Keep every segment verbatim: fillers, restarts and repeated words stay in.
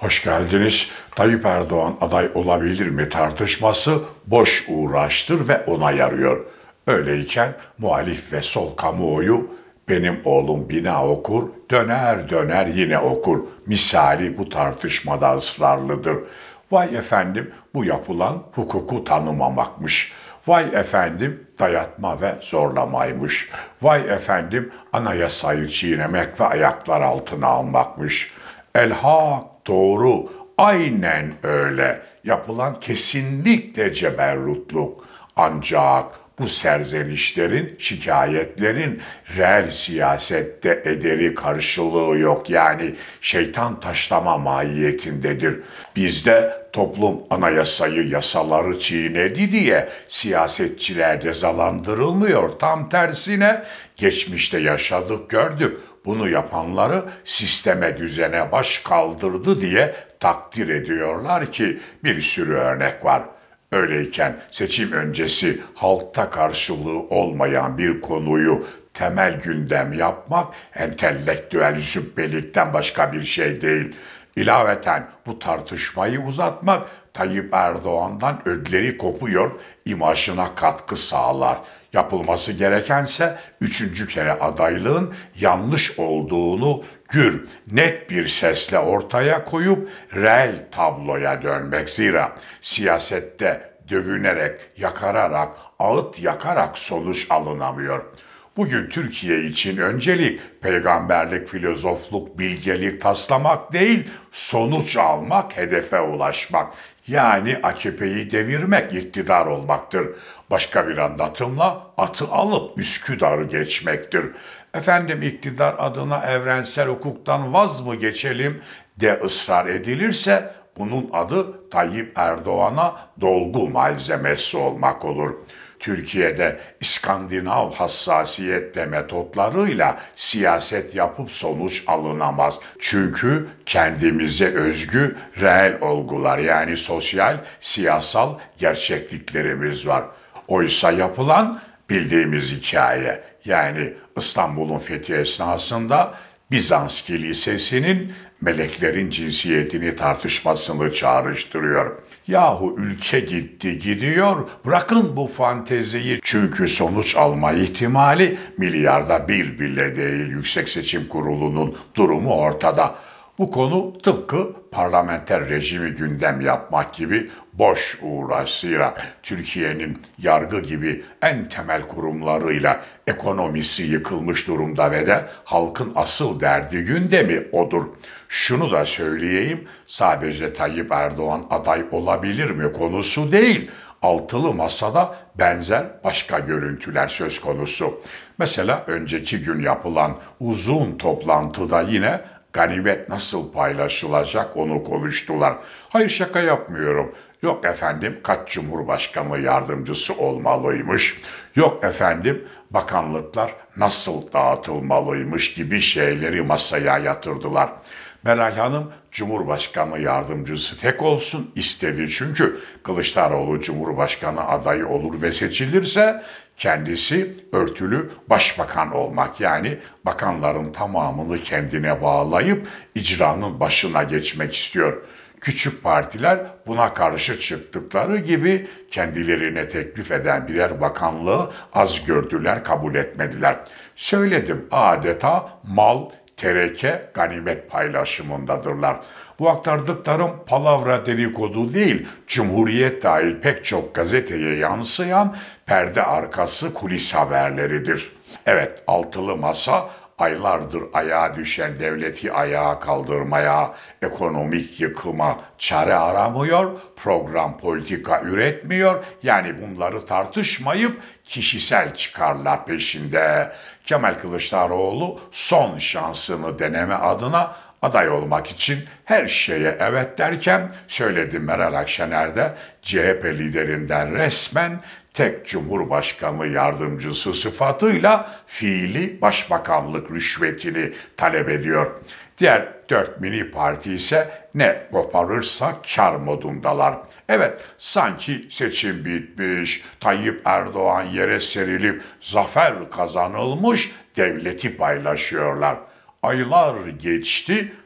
Hoş geldiniz. Tayyip Erdoğan aday olabilir mi tartışması boş uğraştır ve ona yarıyor. Öyleyken muhalif ve sol kamuoyu benim oğlum bina okur, döner döner yine okur. Misali bu tartışmada ısrarlıdır. Vay efendim bu yapılan hukuku tanımamakmış. Vay efendim dayatma ve zorlamaymış. Vay efendim anayasayı çiğnemek ve ayaklar altına almakmış. Elhak doğru, aynen öyle. Yapılan kesinlikle ceberrutluk. Ancak bu serzenişlerin, şikayetlerin reel siyasette ederi karşılığı yok. Yani şeytan taşlama mahiyetindedir. Bizde toplum anayasayı, yasaları çiğnedi diye siyasetçiler cezalandırılmıyor. Tam tersine geçmişte yaşadık, gördük. Bunu yapanları sisteme, düzene baş kaldırdı diye takdir ediyorlar ki bir sürü örnek var. Öyleyken seçim öncesi halkta karşılığı olmayan bir konuyu temel gündem yapmak entelektüel züppelikten başka bir şey değil. İlaveten bu tartışmayı uzatmak Tayyip Erdoğan'dan ödleri kopuyor, imajına katkı sağlar. Yapılması gerekense üçüncü kere adaylığın yanlış olduğunu gür, net bir sesle ortaya koyup reel tabloya dönmek. Zira siyasette dövünerek, yakararak, ağıt yakarak sonuç alınamıyor. Bugün Türkiye için öncelik peygamberlik, filozofluk, bilgelik taslamak değil, sonuç almak, hedefe ulaşmak. Yani A K P'yi devirmek, iktidar olmaktır. Başka bir anlatımla atı alıp Üsküdar'ı geçmektir. Efendim iktidar adına evrensel hukuktan vaz mı geçelim de ısrar edilirse bunun adı Tayyip Erdoğan'a dolgu malzemesi olmak olur. Türkiye'de İskandinav hassasiyet ve metotlarıyla siyaset yapıp sonuç alınamaz. Çünkü kendimize özgü reel olgular yani sosyal, siyasal gerçekliklerimiz var. Oysa yapılan bildiğimiz hikaye yani İstanbul'un fethi esnasında Bizans Kilisesi'nin meleklerin cinsiyetini tartışmasını çağrıştırıyor. Yahu ülke gitti gidiyor, bırakın bu fanteziyi çünkü sonuç alma ihtimali milyarda bir bile değil. Yüksek Seçim Kurulu'nun durumu ortada. Bu konu tıpkı parlamenter rejimi gündem yapmak gibi boş uğraş. Zira Türkiye'nin yargı gibi en temel kurumlarıyla ekonomisi yıkılmış durumda ve de halkın asıl derdi gündemi odur. Şunu da söyleyeyim, sadece Tayyip Erdoğan aday olabilir mi konusu değil. Altılı masada benzer başka görüntüler söz konusu. Mesela önceki gün yapılan uzun toplantıda yine ganimet nasıl paylaşılacak onu konuştular. Hayır şaka yapmıyorum. Yok efendim kaç cumhurbaşkanı yardımcısı olmalıymış. Yok efendim bakanlıklar nasıl dağıtılmalıymış gibi şeyleri masaya yatırdılar. Meral Hanım Cumhurbaşkanı yardımcısı tek olsun istedi çünkü Kılıçdaroğlu Cumhurbaşkanı adayı olur ve seçilirse kendisi örtülü başbakan olmak yani bakanların tamamını kendine bağlayıp icranın başına geçmek istiyor. Küçük partiler buna karşı çıktıkları gibi kendilerine teklif eden birer bakanlığı az gördüler, kabul etmediler. Söyledim adeta mal, tereke, ganimet paylaşımındadırlar. Bu aktardıklarım palavra dedikodu değil, Cumhuriyet dahil pek çok gazeteye yansıyan perde arkası kulis haberleridir. Evet, altılı masa aylardır ayağa düşen devleti ayağa kaldırmaya, ekonomik yıkıma çare aramıyor, program politika üretmiyor. Yani bunları tartışmayıp kişisel çıkarlar peşinde. Kemal Kılıçdaroğlu son şansını deneme adına aday olmak için her şeye evet derken söyledi Meral Akşener'de C H P liderinden resmen tek cumhurbaşkanı yardımcısı sıfatıyla fiili başbakanlık rüşvetini talep ediyor. Diğer dört mini parti ise ne koparırsa kar modundalar. Evet, sanki seçim bitmiş, Tayyip Erdoğan yere serilip zafer kazanılmış, devleti paylaşıyorlar. Aylar geçti,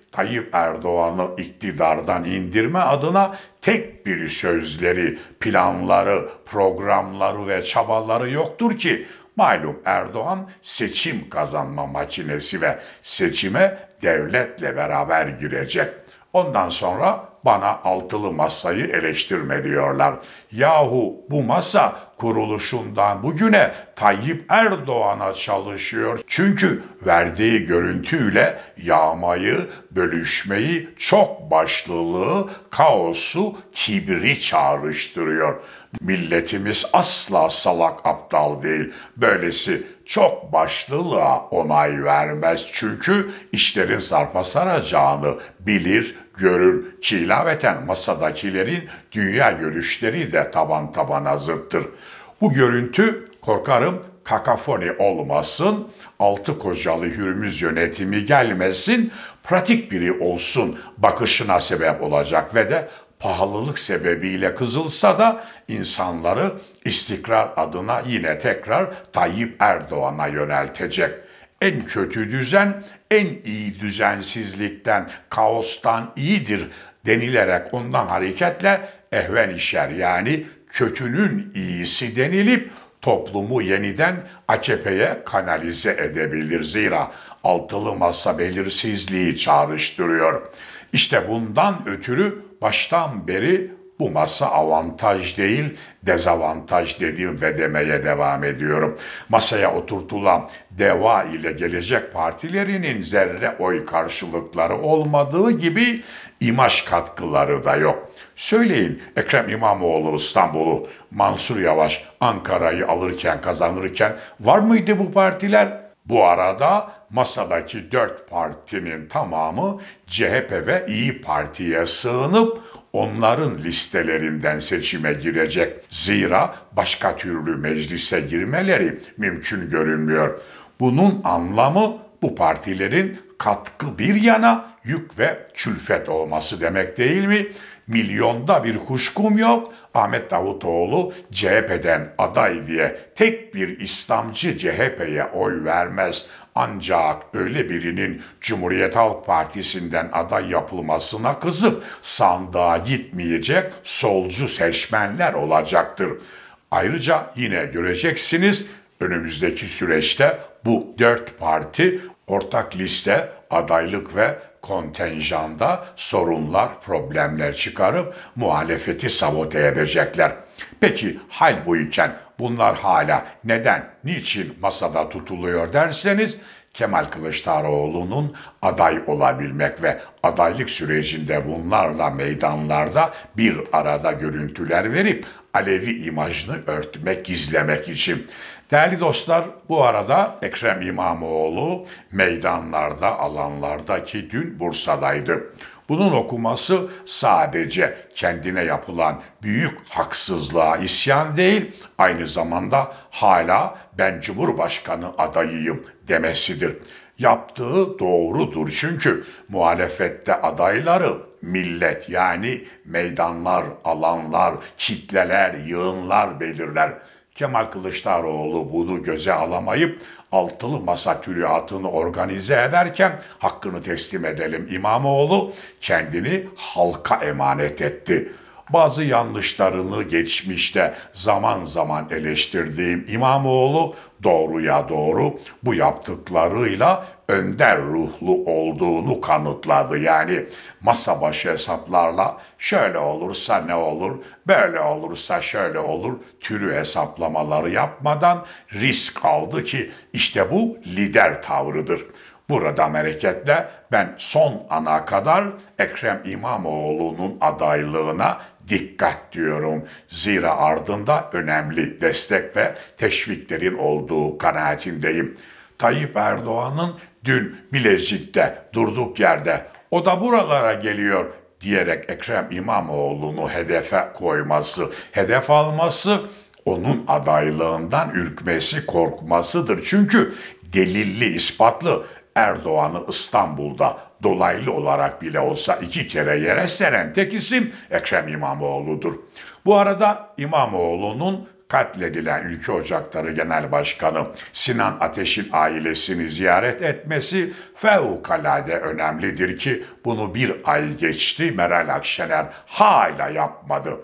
Tayyip Erdoğan'ı iktidardan indirme adına tek bir sözleri, planları, programları ve çabaları yoktur ki, malum Erdoğan seçim kazanma makinesi ve seçime devletle beraber girecek. Ondan sonra bana altılı masayı eleştirme diyorlar. Yahu bu masa kuruluşundan bugüne Tayyip Erdoğan'a çalışıyor. Çünkü verdiği görüntüyle yağmayı, bölüşmeyi, çok başlılığı, kaosu, kibri çağrıştırıyor. Milletimiz asla salak aptal değil. Böylesi çok başlılığa onay vermez. Çünkü işlerin sarpa saracağını bilir, görür ki ilaveten masadakilerin dünya görüşleri de taban tabana zıttır. Bu görüntü korkarım kakafoni olmasın, altı kocalı Hürmüz yönetimi gelmesin, pratik biri olsun bakışına sebep olacak ve de pahalılık sebebiyle kızılsa da insanları istikrar adına yine tekrar Tayyip Erdoğan'a yöneltecek. En kötü düzen, en iyi düzensizlikten, kaostan iyidir denilerek ondan hareketle ehven işer, yani kötünün iyisi denilip toplumu yeniden A K P'ye kanalize edebilir. Zira altılı masa belirsizliği çağrıştırıyor. İşte bundan ötürü baştan beri bu masa avantaj değil, dezavantaj dediğim ve demeye devam ediyorum. Masaya oturtulan DEVA ile Gelecek Partilerinin zerre oy karşılıkları olmadığı gibi imaj katkıları da yok. Söyleyin, Ekrem İmamoğlu İstanbul'u, Mansur Yavaş Ankara'yı alırken, kazanırken var mıydı bu partiler? Bu arada masadaki dört partinin tamamı C H P ve İyi Parti'ye sığınıp onların listelerinden seçime girecek. Zira başka türlü meclise girmeleri mümkün görünmüyor. Bunun anlamı bu partilerin katkı bir yana yük ve külfet olması demek değil mi? Milyonda bir kuşkum yok. Ahmet Davutoğlu C H P'den aday diye tek bir İslamcı C H P'ye oy vermez. Ancak öyle birinin Cumhuriyet Halk Partisi'nden aday yapılmasına kızıp sandığa gitmeyecek solcu seçmenler olacaktır. Ayrıca yine göreceksiniz, önümüzdeki süreçte bu dört parti ortak liste, adaylık ve kontenjanda sorunlar, problemler çıkarıp muhalefeti sabote edecekler. Peki hal bu iken bunlar hala neden, niçin masada tutuluyor derseniz, Kemal Kılıçdaroğlu'nun aday olabilmek ve adaylık sürecinde bunlarla meydanlarda bir arada görüntüler verip Alevi imajını örtmek, gizlemek için. Değerli dostlar, bu arada Ekrem İmamoğlu meydanlarda, alanlarda ki dün Bursa'daydı. Bunun okuması sadece kendine yapılan büyük haksızlığa isyan değil, aynı zamanda hala ben Cumhurbaşkanı adayıyım demesidir. Yaptığı doğrudur çünkü muhalefette adayları millet, yani meydanlar, alanlar, kitleler, yığınlar belirler. Kemal Kılıçdaroğlu bunu göze alamayıp altılı masa tülüatını organize ederken hakkını teslim edelim, İmamoğlu kendini halka emanet etti. Bazı yanlışlarını geçmişte zaman zaman eleştirdiğim İmamoğlu doğruya doğru bu yaptıklarıyla önder ruhlu olduğunu kanıtladı. Yani masa başı hesaplarla şöyle olursa ne olur, böyle olursa şöyle olur türü hesaplamaları yapmadan risk aldı ki işte bu lider tavrıdır. Buradan hareketle ben son ana kadar Ekrem İmamoğlu'nun adaylığına dikkat diyorum. Zira ardında önemli destek ve teşviklerin olduğu kanaatindeyim. Tayyip Erdoğan'ın dün Bilecik'te durduk yerde o da buralara geliyor diyerek Ekrem İmamoğlu'nu hedefe koyması, hedef alması, onun adaylığından ürkmesi, korkmasıdır. Çünkü delilli, ispatlı Erdoğan'ı İstanbul'da dolaylı olarak bile olsa iki kere yere seren tek isim Ekrem İmamoğlu'dur. Bu arada İmamoğlu'nun katledilen Ülke Ocakları Genel Başkanı Sinan Ateş'in ailesini ziyaret etmesi fevkalade önemlidir ki bunu bir ay geçti, Meral Akşener hala yapmadı.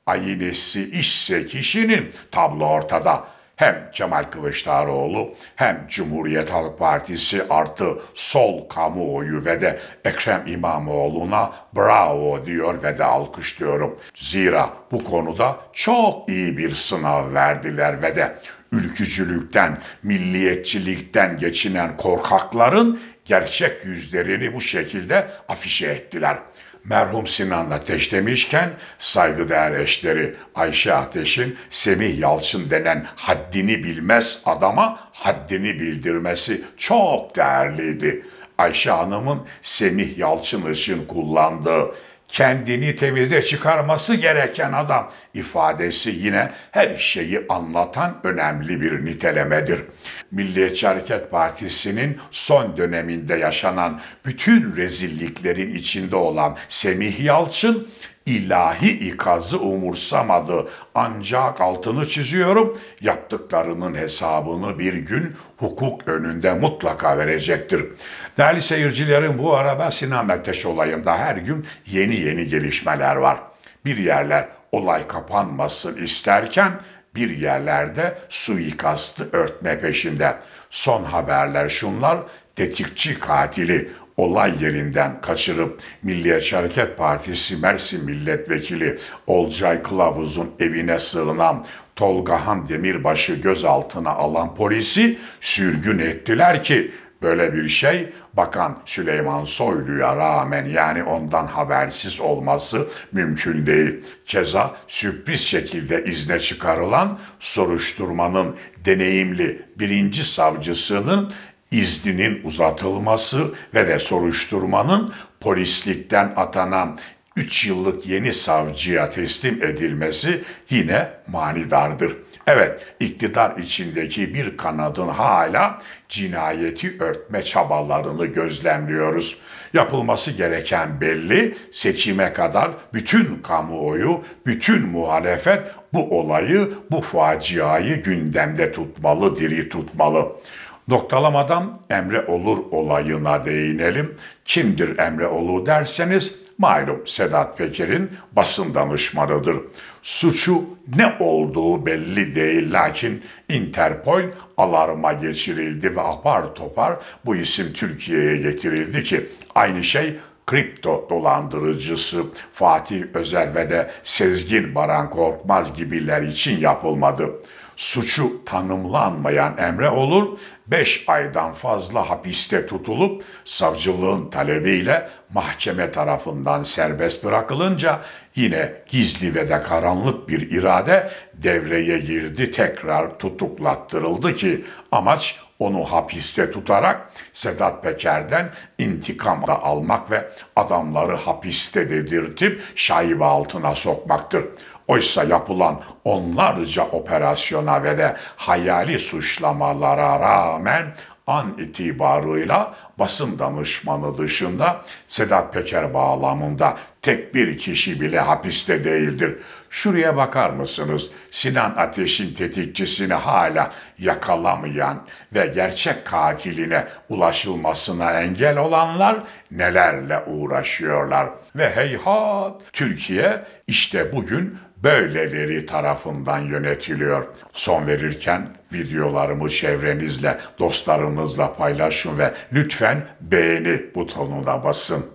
Aynesi işse kişinin, tablo ortada. Hem Kemal Kılıçdaroğlu hem Cumhuriyet Halk Partisi artı sol kamuoyu ve de Ekrem İmamoğlu'na bravo diyor ve de alkışlıyorum. Zira bu konuda çok iyi bir sınav verdiler ve de ülkücülükten, milliyetçilikten geçinen korkakların gerçek yüzlerini bu şekilde afişe ettiler. Merhum Sinan Ateş demişken saygıdeğer eşleri Ayşe Ateş'in Semih Yalçın denen haddini bilmez adama haddini bildirmesi çok değerliydi. Ayşe Hanım'ın Semih Yalçın için kullandığı kendini temize çıkarması gereken adam ifadesi yine her şeyi anlatan önemli bir nitelemedir. Milliyetçi Hareket Partisi'nin son döneminde yaşanan bütün rezilliklerin içinde olan Semih Yalçın ilahi ikazı umursamadı. Ancak altını çiziyorum, yaptıklarının hesabını bir gün hukuk önünde mutlaka verecektir. Değerli seyircilerim, bu arada Sinan Ateş olayında her gün yeni yeni gelişmeler var. Bir yerler olay kapanmasın isterken bir yerlerde suikastı örtme peşinde. Son haberler şunlar: tetikçi katili olay yerinden kaçırıp Milliyetçi Hareket Partisi Mersin Milletvekili Olcay Kılavuz'un evine sığınan Tolgahan Demirbaş'ı gözaltına alan polisi sürgün ettiler ki böyle bir şey Bakan Süleyman Soylu'ya rağmen, yani ondan habersiz olması mümkün değil. Keza sürpriz şekilde izne çıkarılan soruşturmanın deneyimli birinci savcısının izninin uzatılması ve de soruşturmanın polislikten atanan üç yıllık yeni savcıya teslim edilmesi yine manidardır. Evet, iktidar içindeki bir kanadın hala cinayeti örtme çabalarını gözlemliyoruz. Yapılması gereken belli, seçime kadar bütün kamuoyu, bütün muhalefet bu olayı, bu faciayı gündemde tutmalı, diri tutmalı. Noktalamadan Emre Olur olayına değinelim. Kimdir Emre Olur derseniz, malum Sedat Peker'in basın danışmanıdır. Suçu ne olduğu belli değil, lakin Interpol alarma geçirildi ve apar topar bu isim Türkiye'ye getirildi ki aynı şey kripto dolandırıcısı Fatih Özer ve de Sezgin Baran Korkmaz gibiler için yapılmadı. Suçu tanımlanmayan Emre Olur beş aydan fazla hapiste tutulup savcılığın talebiyle mahkeme tarafından serbest bırakılınca yine gizli ve de karanlık bir irade devreye girdi, tekrar tutuklattırıldı ki amaç onu hapiste tutarak Sedat Peker'den intikam da almak ve adamları hapiste dedirtip şaibe altına sokmaktır. Oysa yapılan onlarca operasyona ve de hayali suçlamalara rağmen an itibarıyla basın danışmanı dışında Sedat Peker bağlamında tek bir kişi bile hapiste değildir. Şuraya bakar mısınız? Sinan Ateş'in tetikçisini hala yakalamayan ve gerçek katiline ulaşılmasına engel olanlar nelerle uğraşıyorlar. Ve heyhat, Türkiye işte bugün böyleleri tarafından yönetiliyor. Son verirken videolarımı çevrenizle, dostlarınızla paylaşın ve lütfen beğeni butonuna basın.